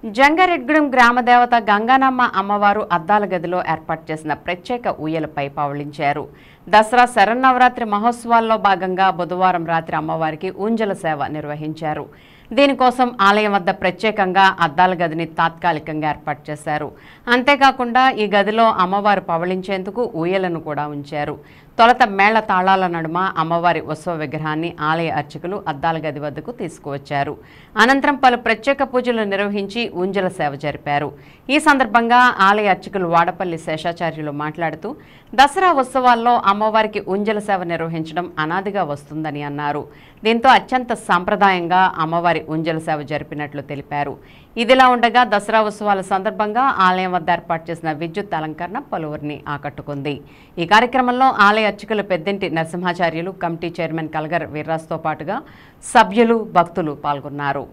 జంగారెడ్గూడెం గ్రామదేవత గంగానమ్మ అమ్మవారు అద్దాల గదిలో ఏర్పాటు చేసిన ప్రత్యేక ఊయలపై పవళించారు. దసరా శరన్నవరాత్రి మహోత్సవాల్లో భాగంగా బుధవారం రాత్రి అమ్మవారికి ఊంజల సేవ నిర్వహించారు. దీనికోసం ఆలయం వద్ద ప్రత్యేకంగా అద్దాల గదిని తాత్కాలికంగా ఏర్పాటు చేశారు. అంతేకాకుండా ఈ గదిలో అమ్మవారు పవళించేందుకు ఊయలను కూడా ఉంచారు. తొలత మేళ తాళాల నడుమ అమ్మవారి ఉత్సవ విగ్రహాన్ని ఆలయ అర్చకులు అద్దాల గది వద్దకు తీసుకువచ్చారు. అనంతరం పలు ప్రత్యేక పూజలు నిర్వహించి ఊంజల సేవ జరిపారు. ఈ సందర్భంగా ఆలయ అర్చకులు వాడపల్లి శేషాచార్యులు మాట్లాడుతూ దసరా ఉత్సవాల్లో అమ్మవారికి ఊంజల సేవ నిర్వహించడం అనాదిగా వస్తుందని అన్నారు. దీంతో అత్యంత సాంప్రదాయంగా అమ్మవారి ఊంజల సేవ జరిపినట్లు తెలిపారు. ఇదిలా ఉండగా దసరా ఉత్సవాల సందర్భంగా ఆలయం వద్ద ఏర్పాటు చేసిన విద్యుత్ అలంకరణ పలువురిని ఆకట్టుకుంది. ఈ కార్యక్రమంలో ఆలయ అర్చకులు పెద్దింటి నరసింహాచార్యులు, కమిటీ చైర్మన్ కలగర్ వీర్రాజుతో పాటుగా సభ్యులు, భక్తులు పాల్గొన్నారు.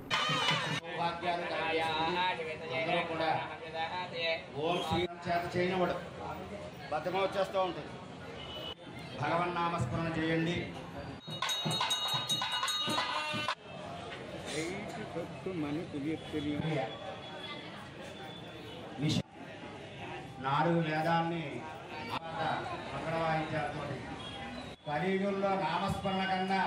భగవన్నామస్మరణ చేయండి. నాలుగు వేదాన్ని మంగళ వాయించాలతో కలియుగంలో నామస్మరణ కన్నా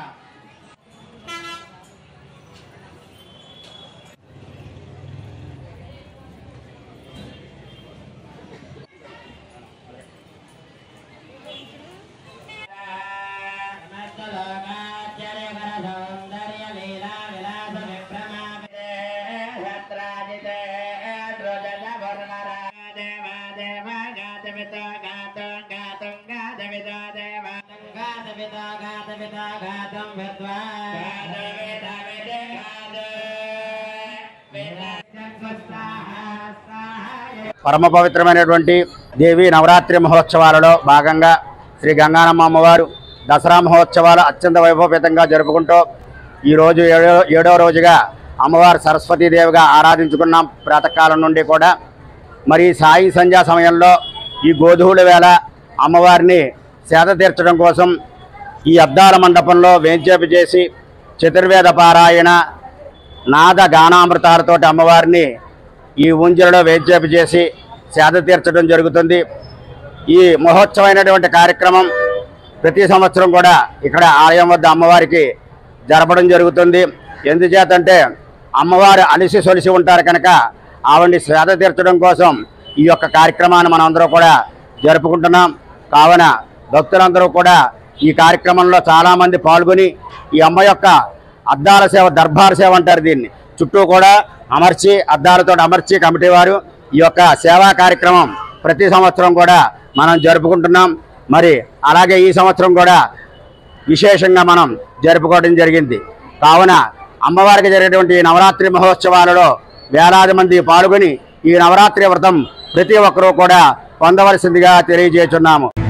పరమ పవిత్రమైనటువంటి దేవి నవరాత్రి మహోత్సవాలలో భాగంగా శ్రీ గంగానమ్మ అమ్మవారు దసరా మహోత్సవాలు అత్యంత వైభవపేతంగా జరుపుకుంటూ ఈరోజు ఏడవ రోజుగా అమ్మవారు సరస్వతీదేవిగా ఆరాధించుకున్నాం. ప్రాతకాలం నుండి కూడా మరి సాయి సంధ్యా సమయంలో ఈ గోధువుల వేళ అమ్మవారిని సేద తీర్చడం కోసం ఈ అద్దాల మండపంలో వేంచేపు చేసి చతుర్వేద పారాయణ నాద గానామృతాలతో అమ్మవారిని ఈ ఊంజలలో వేంచేపు చేసి సేద తీర్చడం జరుగుతుంది. ఈ మహోత్సవమైనటువంటి కార్యక్రమం ప్రతి సంవత్సరం కూడా ఇక్కడ ఆలయం వద్ద అమ్మవారికి జరపడం జరుగుతుంది. ఎందుచేతంటే అమ్మవారు అలిసి సొలిసి ఉంటారు కనుక ఆవిడ్ని సేద తీర్చడం కోసం ఈ యొక్క కార్యక్రమాన్ని మనందరూ కూడా జరుపుకుంటున్నాం. కావున భక్తులందరూ కూడా ఈ కార్యక్రమంలో చాలామంది పాల్గొని ఈ అమ్మ యొక్క అద్దాల సేవ, దర్బార్ సేవ అంటారు దీన్ని, చుట్టూ కూడా అమర్చి అద్దాలతో అమర్చి కమిటీ వారు ఈ యొక్క సేవా కార్యక్రమం ప్రతి సంవత్సరం కూడా మనం జరుపుకుంటున్నాం. మరి అలాగే ఈ సంవత్సరం కూడా విశేషంగా మనం జరుపుకోవడం జరిగింది. కావున అమ్మవారికి జరిగేటువంటి నవరాత్రి మహోత్సవాలలో వేలాది మంది పాల్గొని ఈ నవరాత్రి వ్రతం ప్రతి ఒక్కరూ కూడా పొందవలసిందిగా తెలియజేస్తున్నాము.